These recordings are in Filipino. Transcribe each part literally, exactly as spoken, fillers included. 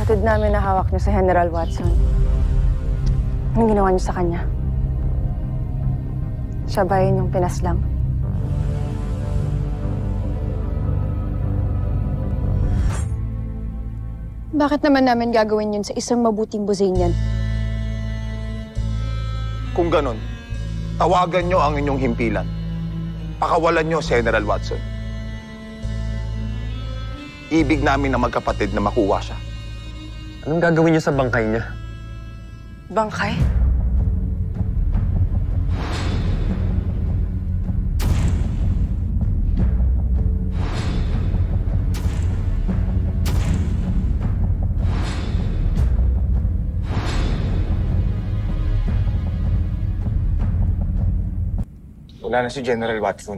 Kapatid namin na hawak niyo si General Watson. Anong ginawa niyo sa kanya? Siya ba yun yung pinaslang? Bakit naman namin gagawin yun sa isang mabuting Buzanian? Kung ganon, tawagan nyo ang inyong himpilan. Pakawalan nyo si General Watson. Ibig namin na magkapatid na makuha siya. Anong gagawin niyo sa bangkay niya? Bangkay? Wala na si General Watson.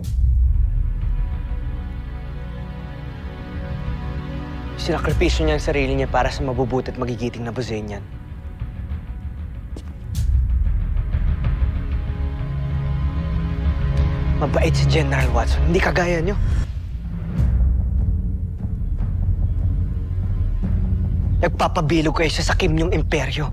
Sinakripisyo niya ang sarili niya para sa mabubuti at magigiting na Buzanian. Mabait si General Watson, hindi kagaya niyo. Nagpapabilog kayo sa sakim niyong imperyo.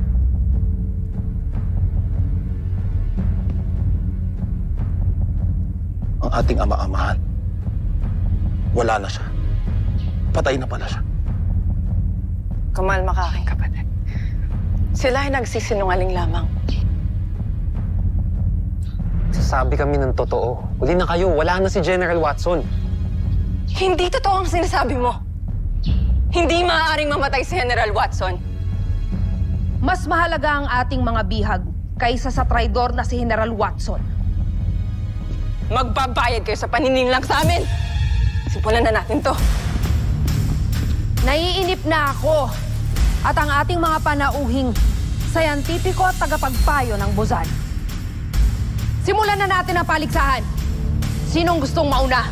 Ang ating ama-amahan, wala na siya. Patay na pala siya. Kumalma ka, aking kapatid. Sila ay nagsisinungaling lamang. Sasabi kami ng totoo. Huli na kayo, wala na si General Watson. Hindi totoo ang sinasabi mo. Hindi maaaring mamatay si General Watson. Mas mahalaga ang ating mga bihag kaysa sa traidor na si General Watson. Magbabayad kayo sa panininlang sa amin. Simulan na natin to. Naiinip na ako at ang ating mga panauhing sayantipiko at tagapagpayo ng Buzan. Simulan na natin ang paligsahan. Sinong gustong mauna?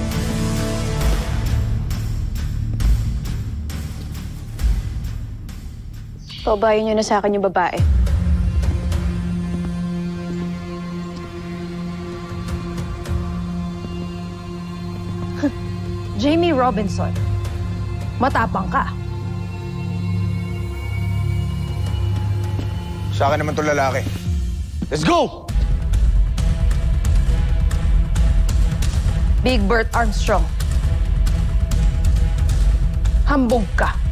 Paubayin niyo na sa akin yung babae. Jamie Robinson. Matapang ka. Sa akin naman itong lalaki. Let's go! Big Bert Armstrong. Hambog ka.